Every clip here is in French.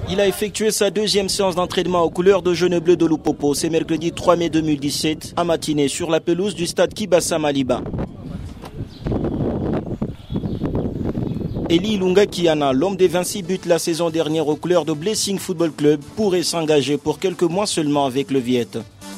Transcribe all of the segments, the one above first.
Il a effectué sa deuxième séance d'entraînement aux couleurs de jaune et bleu de Lupopo. C'est mercredi 3 mai 2017 à matinée sur la pelouse du stade Kibasa Maliba. Eli Ilunga Kiana, l'homme des 26 buts la saison dernière aux couleurs de Blessing Football Club, pourrait s'engager pour quelques mois seulement avec le Viet.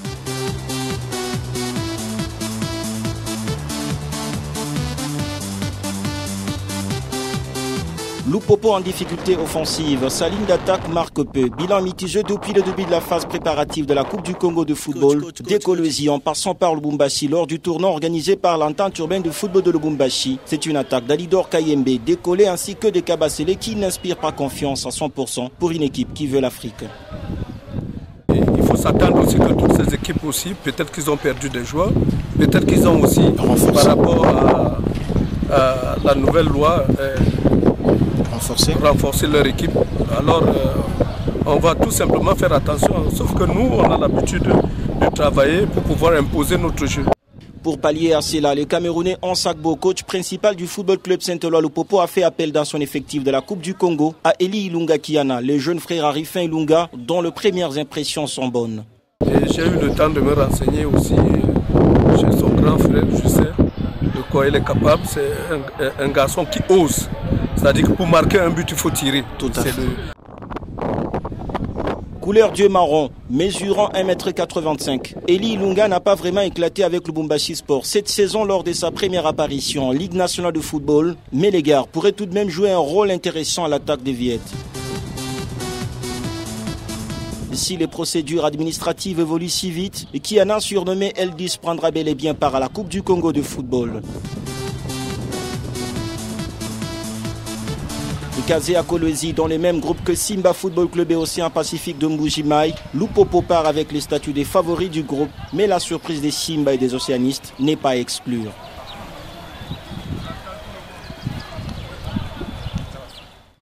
Lupopo en difficulté offensive, sa ligne d'attaque marque peu. Bilan mitigé depuis le début de la phase préparative de la Coupe du Congo de football, dès Kolwezi en passant par Lubumbashi lors du tournoi organisé par l'entente urbaine de football de Lubumbashi. C'est une attaque d'Alidor Kayembe, décollé ainsi que de Kabasele qui n'inspire pas confiance à 100% pour une équipe qui veut l'Afrique. Il faut s'attendre aussi que toutes ces équipes aussi, peut-être qu'ils ont perdu des joueurs, peut-être qu'ils ont aussi, par rapport à la nouvelle loi, renforcer leur équipe. Alors on va tout simplement faire attention, sauf que nous on a l'habitude de travailler pour pouvoir imposer notre jeu. Pour pallier à cela, le Camerounais Ansakbo, coach principal du football club Saint-Éloi Lupopo, a fait appel dans son effectif de la Coupe du Congo à Eli Ilunga Kiana, le jeune frère Arifin Ilunga, dont les premières impressions sont bonnes. J'ai eu le temps de me renseigner aussi chez son grand frère, je sais de quoi il est capable. C'est un garçon qui ose. C'est-à-dire que pour marquer un but, il faut tirer. Tout à fait. Couleur Dieu marron, mesurant 1,85 m. Eli Ilunga n'a pas vraiment éclaté avec le Lubumbashi Sport cette saison lors de sa première apparition en Ligue nationale de football, mais les gars pourraient tout de même jouer un rôle intéressant à l'attaque des Viettes. Si les procédures administratives évoluent si vite, Kiana, surnommé L10, prendra bel et bien part à la Coupe du Congo de football. Casé à Kolwezi dans les mêmes groupes que Simba Football Club et Océan Pacifique de Mbujimai, Lupopo part avec les statuts des favoris du groupe, mais la surprise des Simba et des Océanistes n'est pas à exclure.